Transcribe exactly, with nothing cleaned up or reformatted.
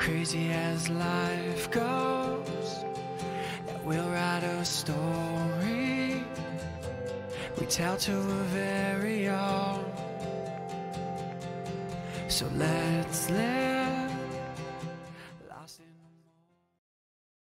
crazy as life goes, that we'll write a story we tell to a very own. So let's live